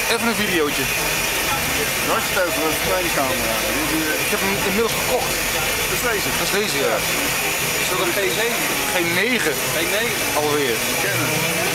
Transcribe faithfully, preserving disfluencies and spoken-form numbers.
even een videootje. Dat is het een kleine camera. Ik heb hem inmiddels gekocht. Dat is deze. Dat is deze, ja. Is dat een G zeven? Geen negen G negen? alweer. Kennen.